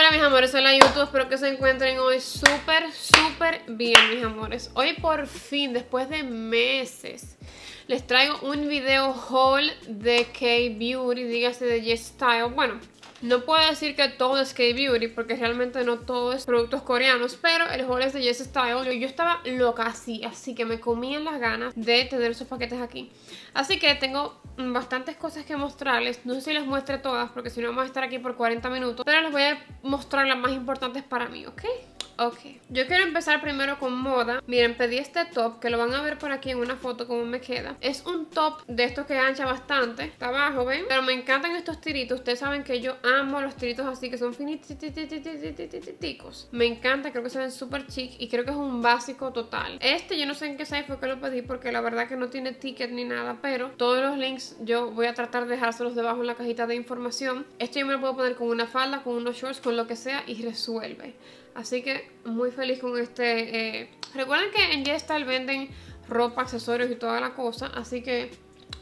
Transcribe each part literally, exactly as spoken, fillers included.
Hola mis amores, hola YouTube, espero que se encuentren hoy súper, súper bien mis amores. Hoy por fin, después de meses, les traigo un video haul de K-Beauty, dígase de YesStyle. Bueno, no puedo decir que todo es K-Beauty porque realmente no todo es productos coreanos, pero el haul es de YesStyle. Yo, yo estaba loca así, así que me comían las ganas de tener esos paquetes aquí. Así que tengo bastantes cosas que mostrarles. No sé si les muestre todas porque si no vamos a estar aquí por cuarenta minutos, pero les voy a mostrar las más importantes para mí, ¿ok? Ok, yo quiero empezar primero con moda. Miren, pedí este top que lo van a ver por aquí en una foto como me queda. Es un top de estos que ancha bastante, está abajo, ¿ven? Pero me encantan estos tiritos. Ustedes saben que yo amo los tiritos así que son finiticos. Me encanta, creo que se ven súper chic y creo que es un básico total. Este yo no sé en qué size fue que lo pedí porque la verdad que no tiene ticket ni nada, pero todos los links yo voy a tratar de dejárselos debajo en la cajita de información. Esto yo me lo puedo poner con una falda, con unos shorts, con lo que sea y resuelve. Así que muy feliz con este. Eh. Recuerden que en YesStyle venden ropa, accesorios y toda la cosa. Así que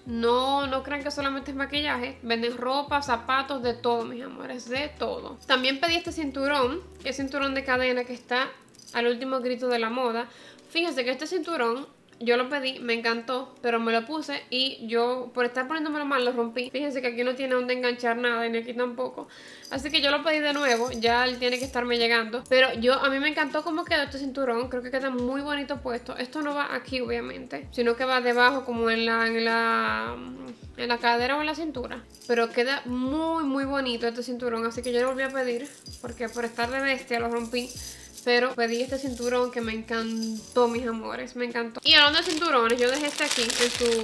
no, no crean que solamente es maquillaje. Venden ropa, zapatos, de todo, mis amores, de todo. También pedí este cinturón, que es cinturón de cadena que está al último grito de la moda. Fíjense que este cinturón yo lo pedí, me encantó, pero me lo puse y yo por estar poniéndomelo mal lo rompí. Fíjense que aquí no tiene donde enganchar nada y ni aquí tampoco. Así que yo lo pedí de nuevo, ya él tiene que estarme llegando. Pero yo, a mí me encantó cómo quedó este cinturón, creo que queda muy bonito puesto. Esto no va aquí obviamente, sino que va debajo como en la, en la, en la cadera o en la cintura. Pero queda muy muy bonito este cinturón, así que yo lo volví a pedir porque por estar de bestia lo rompí. Pero pedí este cinturón que me encantó, mis amores, me encantó. Y hablando de cinturones, yo dejé este aquí en su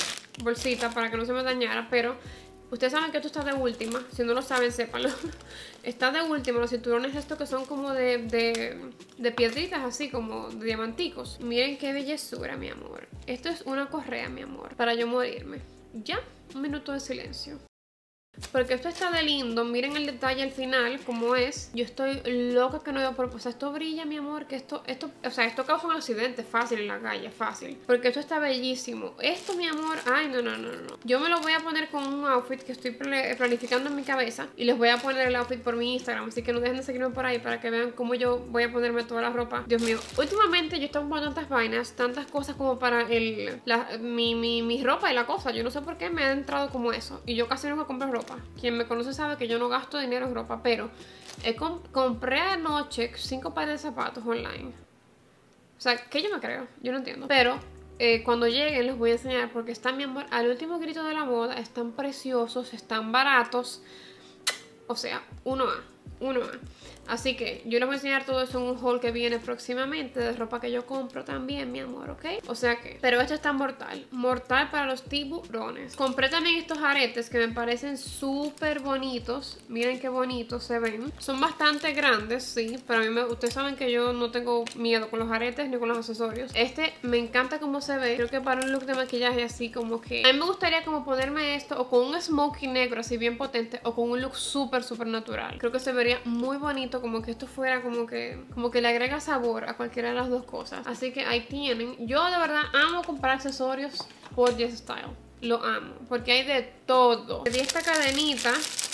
bolsita para que no se me dañara. Pero ustedes saben que esto está de última. Si no lo saben, sépanlo. Está de última, los cinturones estos que son como de, de, de piedritas, así como de diamanticos. Miren qué bellezura, mi amor. Esto es una correa, mi amor, para yo morirme. Ya, un minuto de silencio. Porque esto está de lindo, miren el detalle al final, como es. Yo estoy loca que no veo por... O sea, esto brilla, mi amor, que esto, esto, o sea, esto causa un accidente fácil en la calle, fácil. Porque esto está bellísimo. Esto, mi amor, ay, no, no, no, no. Yo me lo voy a poner con un outfit que estoy planificando en mi cabeza. Y les voy a poner el outfit por mi Instagram, así que no dejen de seguirme por ahí para que vean cómo yo voy a ponerme toda la ropa. Dios mío, últimamente yo estoy poniendo tantas vainas, tantas cosas como para el, la, mi, mi, mi ropa y la cosa. Yo no sé por qué me ha entrado como eso. Y yo casi no me compro ropa. Quien me conoce sabe que yo no gasto dinero en ropa, pero eh, comp compré anoche cinco pares de zapatos online. O sea, que yo me creo, yo no entiendo. Pero eh, cuando lleguen les voy a enseñar porque están, mi amor, al último grito de la moda. Están preciosos, están baratos. O sea, uno A, uno A. Así que yo les voy a enseñar todo eso en un haul que viene próximamente de ropa que yo compro también, mi amor, ¿ok? O sea que, pero esto está mortal, mortal para los tiburones. Compré también estos aretes que me parecen súper bonitos. Miren qué bonitos se ven. Son bastante grandes, sí, pero a mí me, ustedes saben que yo no tengo miedo con los aretes ni con los accesorios. Este me encanta cómo se ve. Creo que para un look de maquillaje así como que... A mí me gustaría como ponerme esto o con un smoky negro así bien potente o con un look súper, súper natural. Creo que se vería muy bonito, como que esto fuera como que como que le agrega sabor a cualquiera de las dos cosas. Así que ahí tienen. Yo de verdad amo comprar accesorios por YesStyle. Lo amo, porque hay de todo. Pedí esta cadenita.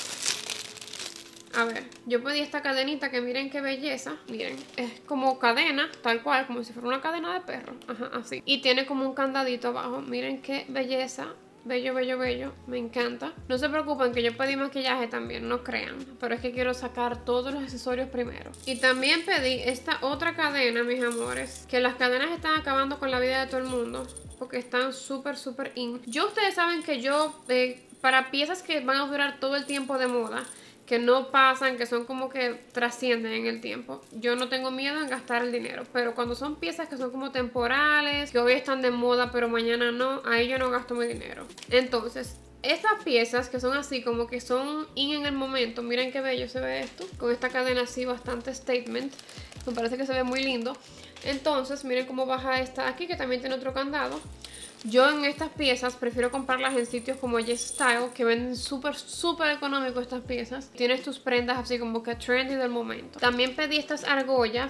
A ver, yo pedí esta cadenita que miren qué belleza. Miren, es como cadena, tal cual, como si fuera una cadena de perro. Ajá, así. Y tiene como un candadito abajo. Miren qué belleza. Bello, bello, bello, me encanta. No se preocupen que yo pedí maquillaje también, no crean. Pero es que quiero sacar todos los accesorios primero. Y también pedí esta otra cadena, mis amores. Que las cadenas están acabando con la vida de todo el mundo. Porque están súper, súper in. Yo, ustedes saben que yo, eh, para piezas que van a durar todo el tiempo de moda, que no pasan, que son como que trascienden en el tiempo, yo no tengo miedo en gastar el dinero. Pero cuando son piezas que son como temporales, que hoy están de moda pero mañana no, ahí yo no gasto mi dinero. Entonces, estas piezas que son así como que son in en el momento, miren qué bello se ve esto, con esta cadena así bastante statement, me parece que se ve muy lindo. Entonces, miren cómo baja esta aquí, que también tiene otro candado. Yo en estas piezas prefiero comprarlas en sitios como YesStyle, que venden súper, súper económico estas piezas. Tienes tus prendas así como que trendy del momento. También pedí estas argollas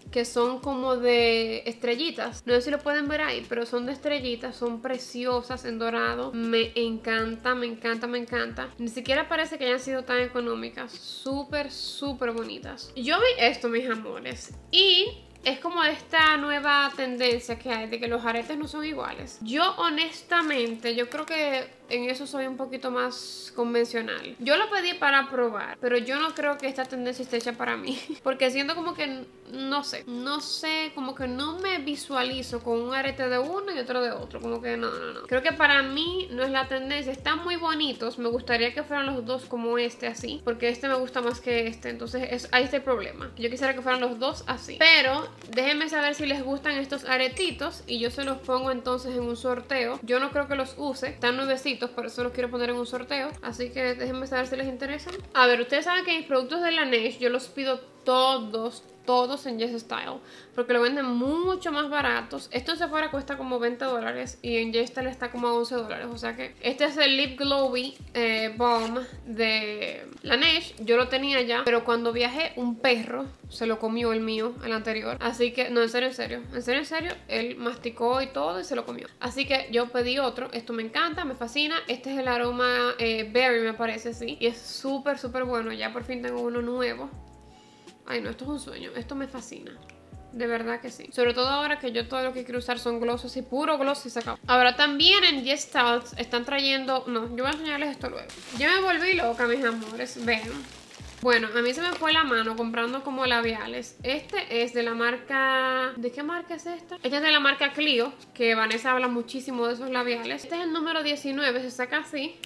que son como de estrellitas. No sé si lo pueden ver ahí, pero son de estrellitas, son preciosas en dorado. Me encanta, me encanta, me encanta. Ni siquiera parece que hayan sido tan económicas. Súper, súper bonitas. Yo vi esto, mis amores, y es como esta nueva tendencia que hay de que los aretes no son iguales. Yo honestamente, yo creo que en eso soy un poquito más convencional. Yo lo pedí para probar, pero yo no creo que esta tendencia esté hecha para mí. Porque siento como que, no sé, no sé, como que no me visualizo con un arete de uno y otro de otro. Como que no, no, no. Creo que para mí no es la tendencia. Están muy bonitos. Me gustaría que fueran los dos como este, así. Porque este me gusta más que este. Entonces es, ahí está el problema. Yo quisiera que fueran los dos así. Pero déjenme saber si les gustan estos aretitos y yo se los pongo entonces en un sorteo. Yo no creo que los use. Están nuevecitos. Por eso los quiero poner en un sorteo. Así que déjenme saber si les interesan. A ver, ustedes saben que mis productos de Laneige yo los pido todos, todos en Yes Style, porque lo venden mucho más baratos. Esto en Sephora cuesta como veinte dólares y en Yes Style está como a once dólares. O sea que este es el Lip Glowy eh, Balm de Laneige. Yo lo tenía ya, pero cuando viajé un perro se lo comió el mío, el anterior. Así que, no, en serio, en serio, en serio, en serio, él masticó y todo y se lo comió. Así que yo pedí otro. Esto me encanta, me fascina. Este es el aroma eh, Berry, me parece, sí. Y es súper, súper bueno. Ya por fin tengo uno nuevo. Ay, no, esto es un sueño. Esto me fascina. De verdad que sí. Sobre todo ahora que yo todo lo que quiero usar son glosses y puro gloss y se acabó. Ahora también en Yes Style están trayendo... No, yo voy a enseñarles esto luego. Yo me volví loca, mis amores. Vean. Bueno, a mí se me fue la mano comprando como labiales. Este es de la marca... ¿De qué marca es esta? Este es de la marca Clio, que Vanessa habla muchísimo de esos labiales. Este es el número diecinueve, se saca así.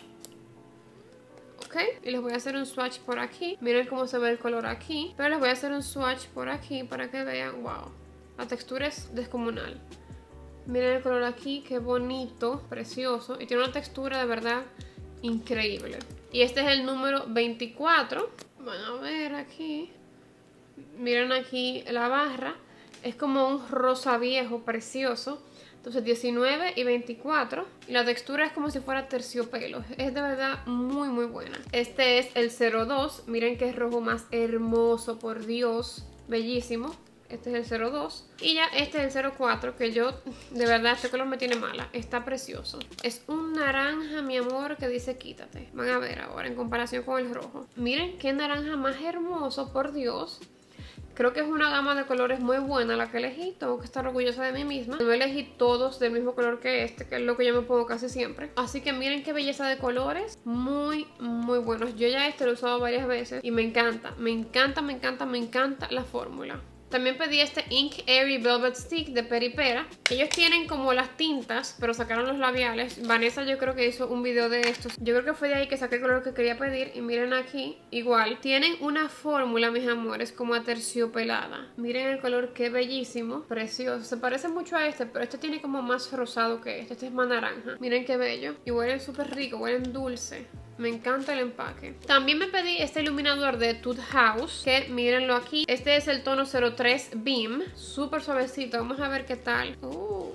Ok, y les voy a hacer un swatch por aquí. Miren cómo se ve el color aquí. Pero les voy a hacer un swatch por aquí para que vean. Wow, la textura es descomunal. Miren el color aquí, qué bonito, precioso. Y tiene una textura de verdad increíble. Y este es el número veinticuatro. Van a ver aquí. Miren aquí la barra. Es como un rosa viejo precioso. Entonces diecinueve y veinticuatro. Y la textura es como si fuera terciopelo. Es de verdad muy muy buena. Este es el cero dos. Miren qué rojo más hermoso, por Dios. Bellísimo. Este es el cero dos. Y ya este es el cero cuatro, que yo, de verdad, este color me tiene mala. Está precioso. Es un naranja, mi amor, que dice quítate. Van a ver ahora en comparación con el rojo. Miren qué naranja más hermoso, por Dios. Creo que es una gama de colores muy buena la que elegí. Tengo que estar orgullosa de mí misma. No elegí todos del mismo color que este, que es lo que yo me pongo casi siempre. Así que miren qué belleza de colores. Muy, muy buenos. Yo ya este lo he usado varias veces y me encanta. Me encanta, me encanta, me encanta la fórmula. También pedí este Ink Airy Velvet Stick de Peripera. Ellos tienen como las tintas, pero sacaron los labiales. Vanessa yo creo que hizo un video de estos. Yo creo que fue de ahí que saqué el color que quería pedir. Y miren aquí, igual. Tienen una fórmula, mis amores, como aterciopelada. Miren el color, qué bellísimo. Precioso. Se parece mucho a este, pero este tiene como más rosado que este. Este es más naranja. Miren qué bello. Y huelen súper rico, huelen dulce. Me encanta el empaque. También me pedí este iluminador de Tooth House, que mírenlo aquí. Este es el tono cero tres Beam. Súper suavecito. Vamos a ver qué tal. Uh,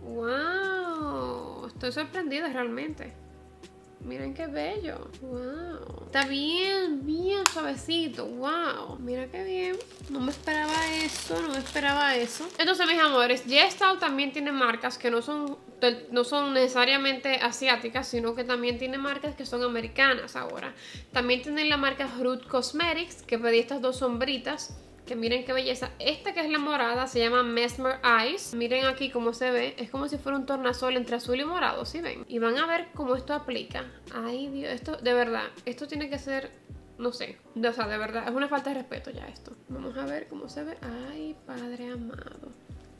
wow. Estoy sorprendida realmente. Miren qué bello. Wow. Está bien, bien suavecito. Wow. Mira qué bien. No me esperaba eso, no me esperaba eso. Entonces, mis amores, Yes Style también tiene marcas que no son, no son necesariamente asiáticas, sino que también tiene marcas que son americanas ahora. También tienen la marca Ruth Cosmetics, que pedí estas dos sombritas. Que miren qué belleza. Esta que es la morada se llama Mesmer Eyes. Miren aquí cómo se ve. Es como si fuera un tornasol entre azul y morado, ¿sí ven? Y van a ver cómo esto aplica. Ay, Dios, esto de verdad, esto tiene que ser, no sé, o sea, de verdad, es una falta de respeto ya esto. Vamos a ver cómo se ve. Ay, Padre amado.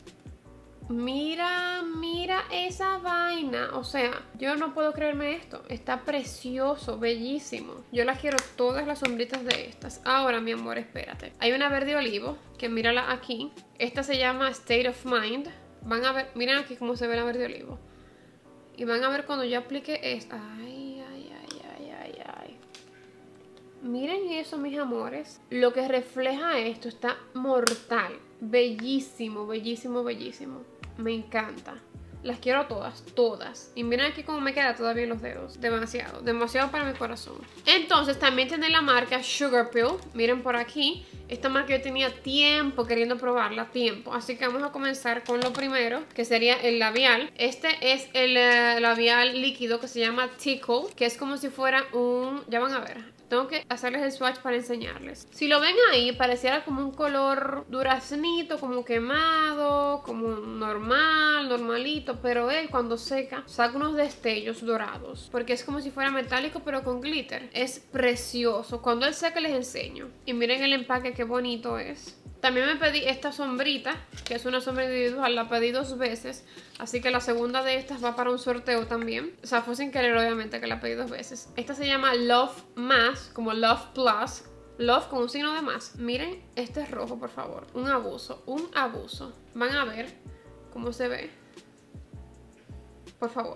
Mira, mira esa vaina. O sea, yo no puedo creerme esto. Está precioso, bellísimo. Yo las quiero todas las sombritas de estas. Ahora, mi amor, espérate. Hay una verde olivo, que mírala aquí. Esta se llama State of Mind. Van a ver, miren aquí cómo se ve la verde olivo. Y van a ver cuando yo aplique esta. Ay, ay, ay, ay, ay, ay. Miren eso, mis amores. Lo que refleja esto está mortal. Bellísimo, bellísimo, bellísimo. Me encanta. Las quiero todas, todas. Y miren aquí cómo me queda todavía en los dedos. Demasiado, demasiado para mi corazón. Entonces también tiene la marca Sugar Pill. Miren por aquí. Esta marca yo tenía tiempo queriendo probarla, tiempo. Así que vamos a comenzar con lo primero, que sería el labial. Este es el uh, labial líquido que se llama Tickle, que es como si fuera un... Ya van a ver. Tengo que hacerles el swatch para enseñarles. Si lo ven ahí, pareciera como un color duraznito, como quemado, como normal, normalito. Pero él cuando seca, saca unos destellos dorados. Porque es como si fuera metálico, pero con glitter. Es precioso. Cuando él seca les enseño. Y miren el empaque, qué bonito es. También me pedí esta sombrita, que es una sombra individual, la pedí dos veces. Así que la segunda de estas va para un sorteo también. O sea, fue sin querer obviamente que la pedí dos veces. Esta se llama Love Más, como Love Plus. Love con un signo de más. Miren, este es rojo, por favor. Un abuso, un abuso. Van a ver cómo se ve. Por favor.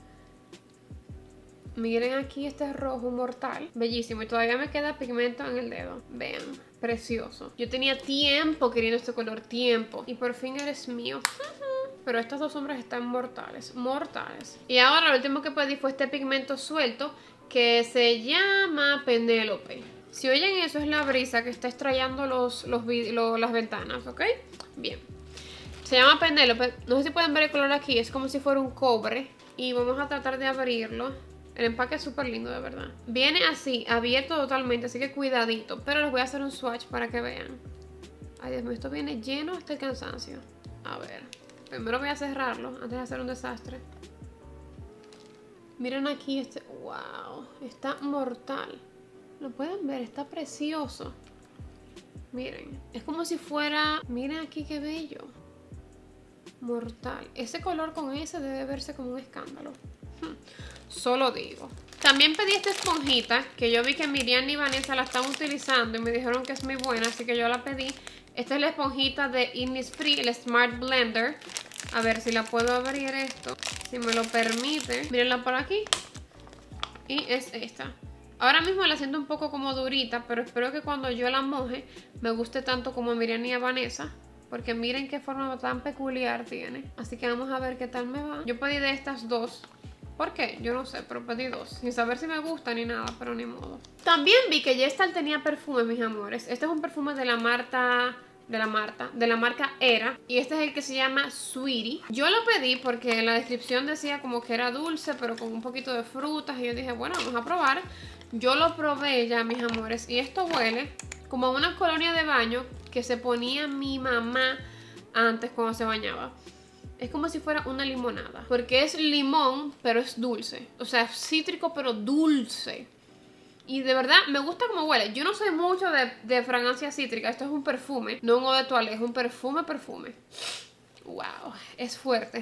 Miren aquí, este es rojo mortal. Bellísimo. Y todavía me queda pigmento en el dedo. Vean. Precioso. Yo tenía tiempo queriendo este color, tiempo. Y por fin eres mío. Pero estas dos sombras están mortales, mortales. Y ahora lo último que pedí fue este pigmento suelto que se llama Penélope. Si oyen eso, es la brisa que está estrellando los, los, los, las ventanas, ¿ok? Bien. Se llama Penélope. No sé si pueden ver el color aquí. Es como si fuera un cobre. Y vamos a tratar de abrirlo. El empaque es súper lindo, de verdad. Viene así, abierto totalmente, así que cuidadito. Pero les voy a hacer un swatch para que vean. Ay, Dios mío, esto viene lleno hasta el cansancio. A ver, primero voy a cerrarlo antes de hacer un desastre. Miren aquí este... ¡Wow! Está mortal. Lo pueden ver, está precioso. Miren, es como si fuera... Miren aquí qué bello. Mortal. Ese color con ese debe verse como un escándalo. Hmm. Solo digo. También pedí esta esponjita que yo vi que Miriam y Vanessa la están utilizando y me dijeron que es muy buena, así que yo la pedí. Esta es la esponjita de Innisfree, el Smart Blender. A ver si la puedo abrir esto, si me lo permite. Mírenla por aquí. Y es esta. Ahora mismo la siento un poco como durita, pero espero que cuando yo la moje me guste tanto como a Miriam y a Vanessa. Porque miren qué forma tan peculiar tiene. Así que vamos a ver qué tal me va. Yo pedí de estas dos. ¿Por qué? Yo no sé, pero pedí dos. Sin saber si me gusta ni nada, pero ni modo. También vi que Gestalt tenía perfume, mis amores. Este es un perfume de la Marta... De la Marta, de la marca Era. Y este es el que se llama Sweetie. Yo lo pedí porque en la descripción decía como que era dulce, pero con un poquito de frutas. Y yo dije, bueno, vamos a probar. Yo lo probé ya, mis amores. Y esto huele como a una colonia de baño que se ponía mi mamá antes cuando se bañaba. Es como si fuera una limonada. Porque es limón, pero es dulce. O sea, es cítrico, pero dulce. Y de verdad, me gusta cómo huele. Yo no soy mucho de, de fragancia cítrica. Esto es un perfume, no un eau de toilette. Es un perfume, perfume. Wow, es fuerte.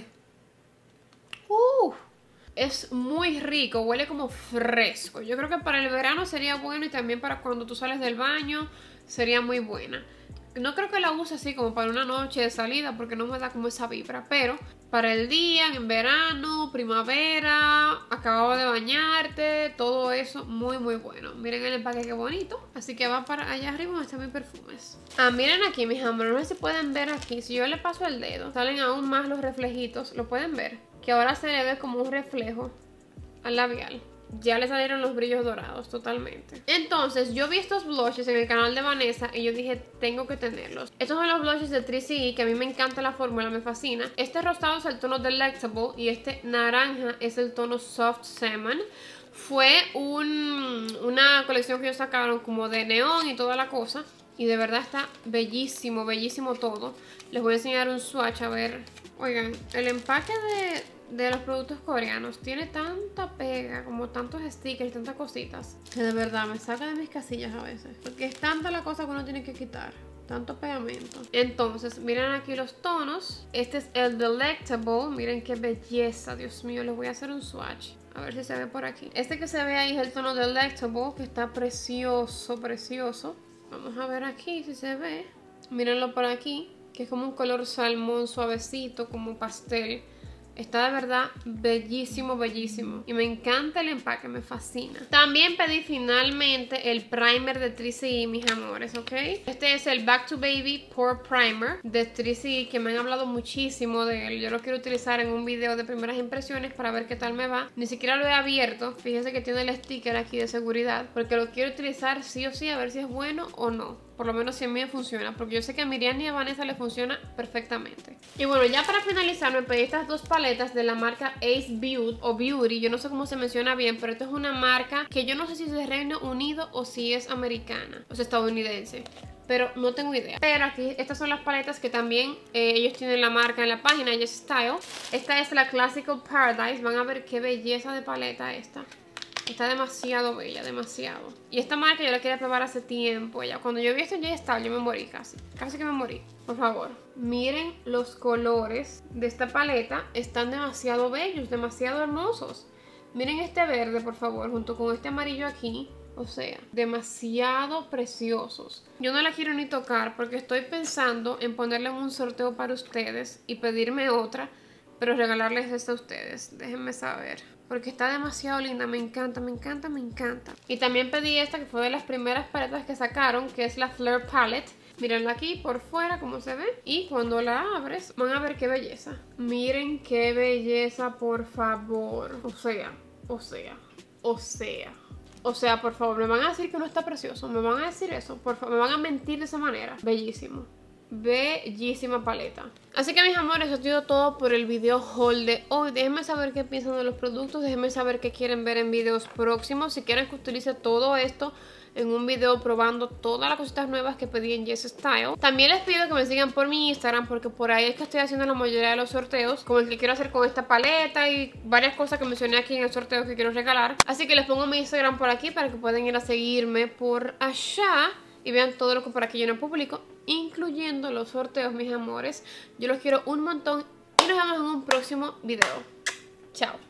Uh, es muy rico. Huele como fresco. Yo creo que para el verano sería bueno. Y también para cuando tú sales del baño sería muy buena. No creo que la use así como para una noche de salida porque no me da como esa vibra, pero para el día, en verano, primavera, acababa de bañarte, todo eso muy muy bueno. Miren el empaque qué bonito, así que va para allá arriba donde están mis perfumes. Ah, miren aquí mis amores, no sé si pueden ver aquí, si yo le paso el dedo, salen aún más los reflejitos, ¿lo pueden ver? Que ahora se le ve como un reflejo al labial. Ya le salieron los brillos dorados totalmente. Entonces yo vi estos blushes en el canal de Vanessa y yo dije, tengo que tenerlos. Estos son los blushes de tres C E, que a mí me encanta la fórmula, me fascina. Este rosado es el tono Delectable y este naranja es el tono Soft Salmon. Fue un, una colección que ellos sacaron como de neón y toda la cosa. Y de verdad está bellísimo, bellísimo todo. Les voy a enseñar un swatch, a ver. Oigan, el empaque de... de los productos coreanos tiene tanta pega, como tantos stickers y tantas cositas, que de verdad me saca de mis casillas a veces, porque es tanta la cosa que uno tiene que quitar, tanto pegamento. Entonces miren aquí los tonos. Este es el Delectable. Miren qué belleza, Dios mío. Les voy a hacer un swatch, a ver si se ve por aquí. Este que se ve ahí es el tono Delectable, que está precioso, precioso. Vamos a ver aquí si se ve. Mírenlo por aquí, que es como un color salmón suavecito, como pastel. Está de verdad bellísimo, bellísimo. Y me encanta el empaque, me fascina. También pedí finalmente el primer de tres C E, mis amores, ¿ok? Este es el Back to Baby Pore Primer de tres C E, que me han hablado muchísimo de él. Yo lo quiero utilizar en un video de primeras impresiones para ver qué tal me va. Ni siquiera lo he abierto. Fíjense que tiene el sticker aquí de seguridad, porque lo quiero utilizar sí o sí, a ver si es bueno o no. Por lo menos si a mí me funciona, porque yo sé que a Miriam y a Vanessa le funciona perfectamente. Y bueno, ya para finalizar me pedí estas dos paletas de la marca Ace Beauty o Beauty. Yo no sé cómo se menciona bien, pero esto es una marca que yo no sé si es de Reino Unido o si es americana, o sea, estadounidense, pero no tengo idea. Pero aquí, estas son las paletas que también eh, ellos tienen la marca en la página, Yes Style. Esta es la Classical Paradise. Van a ver qué belleza de paleta esta. Está demasiado bella, demasiado. Y esta marca yo la quería probar hace tiempo ya. Cuando yo vi esto en Yes Style, yo me morí casi. Casi que me morí. Por favor, miren los colores de esta paleta. Están demasiado bellos, demasiado hermosos. Miren este verde, por favor, junto con este amarillo aquí. O sea, demasiado preciosos. Yo no la quiero ni tocar porque estoy pensando en ponerla en un sorteo para ustedes y pedirme otra, pero regalarles esta a ustedes. Déjenme saber, porque está demasiado linda. Me encanta, me encanta, me encanta. Y también pedí esta, que fue de las primeras paletas que sacaron, que es la Flare Palette. Mírenla aquí por fuera como se ve. Y cuando la abres, van a ver qué belleza. Miren qué belleza, por favor. O sea, o sea, o sea O sea, por favor, me van a decir que no está precioso. Me van a decir eso, por favor, me van a mentir de esa manera. Bellísimo. Bellísima paleta. Así que, mis amores, eso ha sido todo por el video haul de hoy. Déjenme saber qué piensan de los productos. Déjenme saber qué quieren ver en videos próximos. Si quieren que utilice todo esto en un video probando todas las cositas nuevas que pedí en Yes Style. También les pido que me sigan por mi Instagram, porque por ahí es que estoy haciendo la mayoría de los sorteos, como el que quiero hacer con esta paleta y varias cosas que mencioné aquí en el sorteo que quiero regalar. Así que les pongo mi Instagram por aquí para que puedan ir a seguirme por allá y vean todo lo que por aquí yo no publico, incluyendo los sorteos, mis amores. Yo los quiero un montón y nos vemos en un próximo video. Chao.